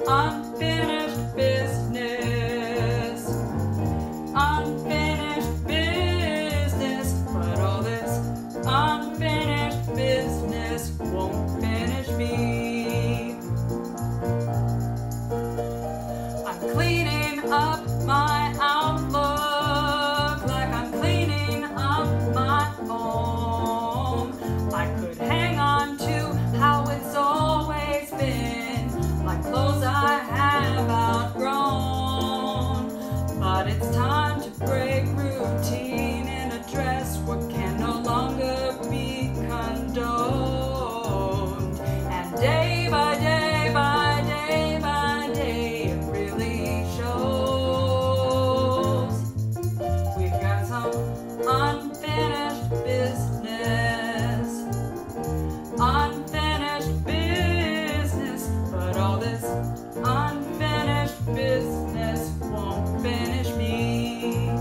unfinished business. Unfinished business, but all this unfinished business won't finish me. I'm cleaning up my outlook like I'm cleaning up my home. I could hang on to how it's always been, like clothes I have outgrown. But it's time to break routine and address what can no longer be condoned. And day by day by day by day, it really shows. We've got some unfinished business. Unfinished business, but all this unfinished business won't finish me.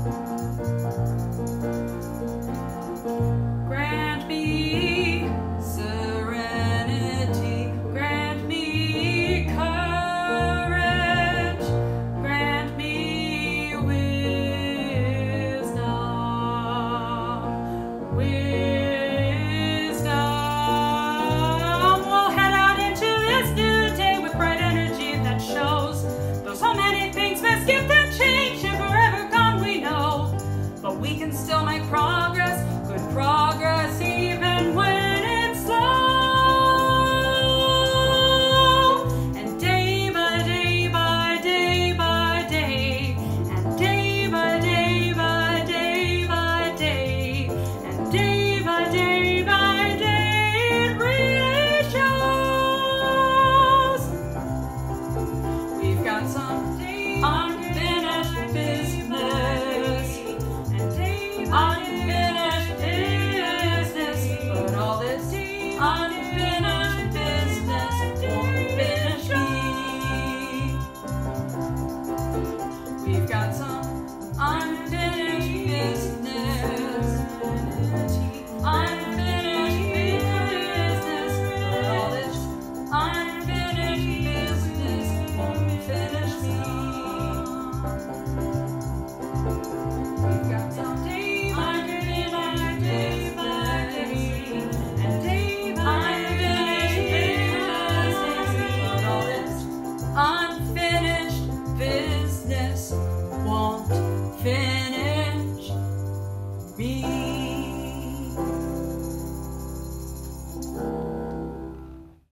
Grant me serenity, grant me courage, grant me wisdom. We'll head out into this new day with bright energy that shows. Though so many things may skip and change and forever gone, we know. But we can still make progress, good progress, even when it's slow. And day by day by day by day, and day by day by day by day, and day by day by day, it really shows. We've got some